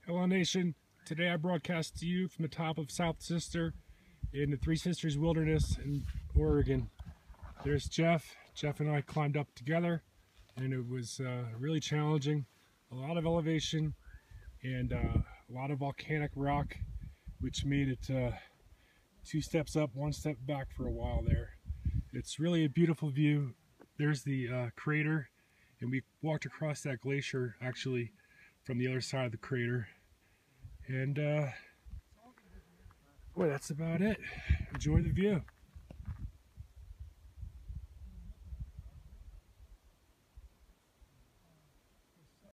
Hello Nation, today I broadcast to you from the top of South Sister in the Three Sisters Wilderness in Oregon. There's Jeff. Jeff and I climbed up together and it was really challenging. A lot of elevation and a lot of volcanic rock, which made it 2 steps up, 1 step back for a while there. It's really a beautiful view. There's the crater, and we walked across that glacier actually from the other side of the crater. And boy, that's about it. Enjoy the view.